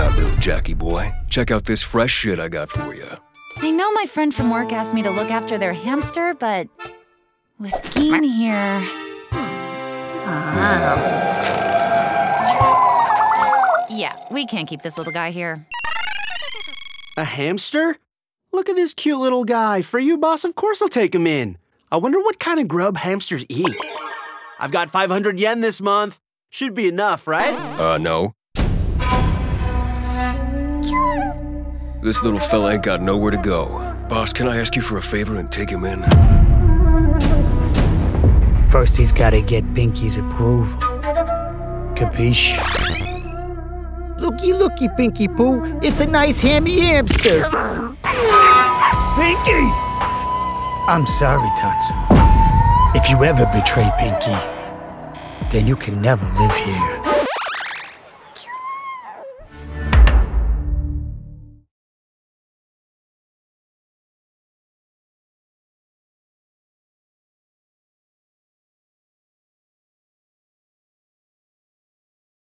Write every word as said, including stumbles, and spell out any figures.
now, little Jackie boy. Check out this fresh shit I got for you. I know my friend from work asked me to look after their hamster, but with Geen here... Yeah, we can't keep this little guy here. A hamster? Look at this cute little guy. For you, boss, of course I'll take him in. I wonder what kind of grub hamsters eat. I've got five hundred yen this month. Should be enough, right? Uh, no. This little fella ain't got nowhere to go. Boss, can I ask you for a favor and take him in? First, he's gotta get Pinky's approval. Capiche? Looky, looky, Pinky Poo. It's a nice hammy hamster. Pinky! I'm sorry, Tatsu. If you ever betray Pinky, then you can never live here.